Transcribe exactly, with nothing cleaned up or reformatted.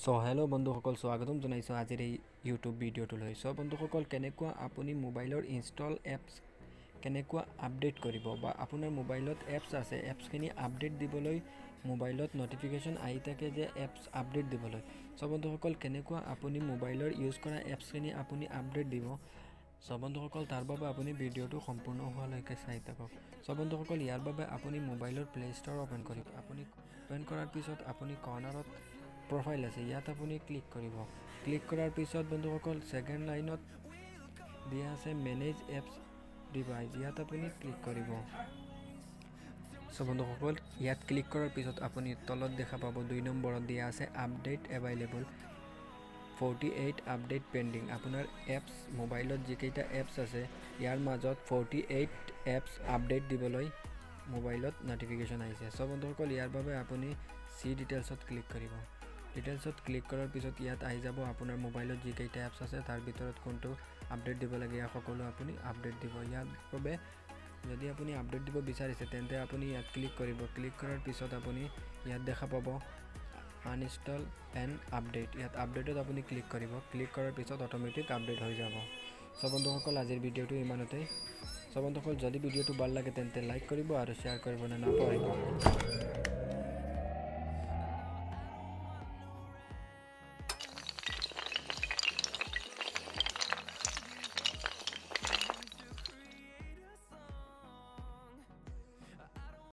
So hello' বন্ধুসকল, স্বাগতম জনাইছোঁ আজিৰ এই ইউটিউব ভিডিঅ'টোলৈ। চ' বন্ধুসকল, কেনেকুৱা আপুনি মোবাইলৰ ইনষ্টল এপছ কেনেকুৱা আপডেট কৰিব বা আপোনাৰ মোবাইলত এপছ আছে, এপছখিনি আপডেট দিবলৈ মোবাইলত নটিফিকেশ্যন আহি থাকে যে এপছ আপডেট দিবলৈ। চ' বন্ধুসকল, কেনেকুৱা আপুনি মোবাইলৰ ইউজ কৰা এপছখিনি আপুনি আপডেট দিব। চ' বন্ধুসকল, তাৰ বাবে আপুনি ভিডিঅ'টো সম্পূৰ্ণ হোৱালৈকে চাই থাকক। চ' বন্ধুসকল, ইয়াৰ বাবে আপুনি মোবাইলৰ প্লে ষ্ট'ৰ অ'পেন কৰিব। আপুনি অ'পেন কৰাৰ পিছত আপুনি কৰ্নাৰত প্ৰফাইল আছে, ইয়াত আপুনি ক্লিক কৰিব। ক্লিক কৰাৰ পিছত বন্ধুসকল, ছেকেণ্ড লাইনত দিয়া আছে মেনেজ এপছ ডিভাইচ, ইয়াত আপুনি ক্লিক কৰিব। চ' বন্ধুসকল, ইয়াত ক্লিক কৰাৰ পিছত আপুনি তলত দেখা পাব দুই নম্বৰত দিয়া আছে update available forty eight update pending. আপোনাৰ এপছ মোবাইলত যিকেইটা এপছ আছে ইয়াৰ মাজত ফৰ্টি এইট এপছ আপডেট দিবলৈ মোবাইলত নটিফিকেশ্যন আহিছে। চ' বন্ধুসকল, ইয়াৰ বাবে আপুনি চি ডিটেইলছত ক্লিক কৰিব। ডিটেইলছত ক্লিক কৰাৰ পিছত ইয়াত আহি যাব আপোনাৰ মোবাইলত যিকেইটা এপছ আছে তাৰ ভিতৰত কোনটো আপডেট দিব লাগে, ইয়াক সকলো আপুনি আপডেট দিব। ইয়াৰ বাবে যদি আপুনি আপডেট দিব বিচাৰিছে তেন্তে আপুনি ইয়াত ক্লিক কৰিব। ক্লিক কৰাৰ পিছত আপুনি ইয়াত দেখা পাব আনইনষ্টল এণ্ড আপডেট, ইয়াত আপডেটত আপুনি ক্লিক কৰিব। ক্লিক কৰাৰ পিছত অট'মেটিক আপডেট হৈ যাব। চ' বন্ধুসকল, আজিৰ ভিডিঅ'টো ইমানতেই। চ' বন্ধুসকল, যদি ভিডিঅ'টো ভাল লাগে তেন্তে লাইক কৰিব আৰু শ্বেয়াৰ কৰিবলৈ নাপাহৰিব।